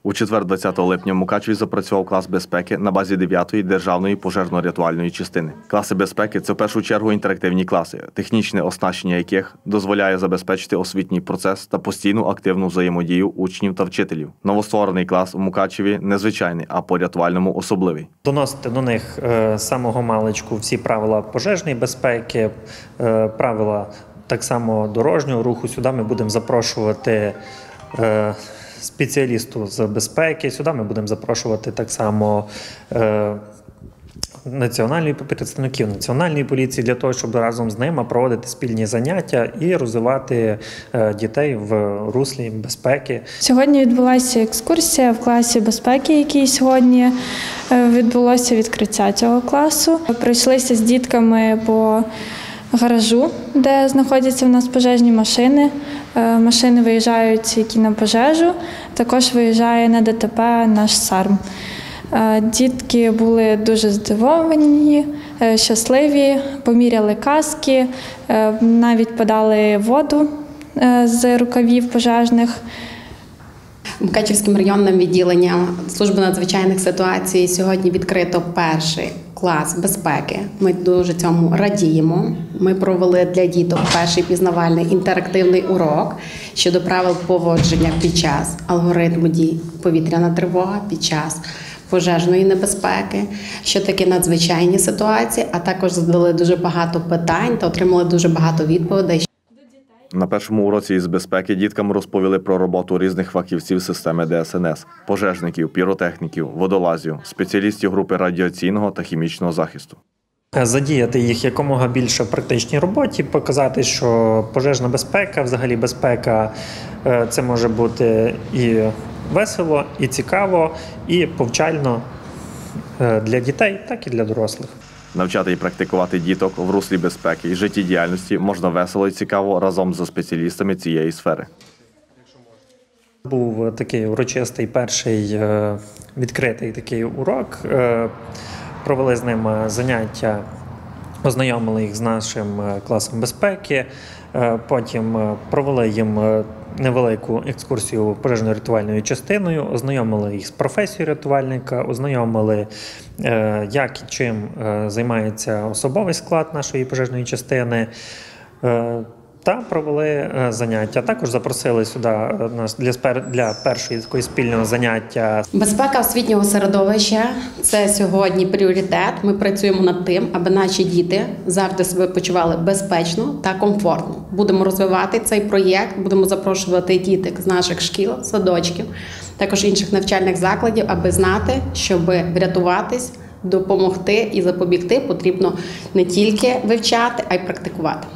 У четвер, 20 липня, в Мукачеві запрацював клас безпеки на базі 9-ї державної пожежно-рятувальної частини. Класи безпеки – це в першу чергу інтерактивні класи, технічне оснащення яких дозволяє забезпечити освітній процес та постійну активну взаємодію учнів та вчителів. Новостворений клас у Мукачеві незвичайний, а по рятувальному особливий. Доносити до них з самого маличку всі правила пожежної безпеки, правила так само дорожнього руху. Сюди ми будемо запрошувати спеціалісту з безпеки, сюди ми будемо запрошувати так само представників національної поліції для того, щоб разом з ними проводити спільні заняття і розвивати дітей в руслі безпеки. Сьогодні відбулася екскурсія в класі безпеки, який сьогодні відбулося відкриття цього класу. Пройшлися з дітками по гаражу, де знаходяться в нас пожежні машини. Машини виїжджають, які на пожежу, також виїжджає на ДТП наш САРМ. Дітки були дуже здивовані, щасливі, поміряли каски, навіть подали воду з рукавів пожежних. Мукачевським районним відділенням Служби надзвичайних ситуацій сьогодні відкрито перший клас безпеки. Ми дуже цьому радіємо. Ми провели для діток перший пізнавальний інтерактивний урок щодо правил поводження під час алгоритму дій повітряна тривога, під час пожежної небезпеки, що таке надзвичайні ситуації, а також задали дуже багато питань та отримали дуже багато відповідей. На першому уроці із безпеки діткам розповіли про роботу різних фахівців системи ДСНС – пожежників, піротехніків, водолазів, спеціалістів групи радіаційного та хімічного захисту. Задіяти їх якомога більше в практичній роботі, показати, що пожежна безпека, взагалі безпека – це може бути і весело, і цікаво, і повчально для дітей, так і для дорослих. Навчати і практикувати діток в руслі безпеки і життєдіяльності можна весело і цікаво разом з спеціалістами цієї сфери. Був такий урочистий перший відкритий такий урок. Провели з ними заняття, ознайомили їх з нашим класом безпеки, потім провели їм невелику екскурсію пожежно-рятувальною частиною, ознайомили їх з професією рятувальника, ознайомили, як і чим займається особовий склад нашої пожежної частини, та провели заняття. Також запросили сюди нас для першої такої спільного заняття. Безпека освітнього середовища – це сьогодні пріоритет. Ми працюємо над тим, аби наші діти завжди себе почували безпечно та комфортно. Будемо розвивати цей проєкт, будемо запрошувати діток з наших шкіл, садочків, також інших навчальних закладів, аби знати, щоб врятуватись, допомогти і запобігти, потрібно не тільки вивчати, а й практикувати.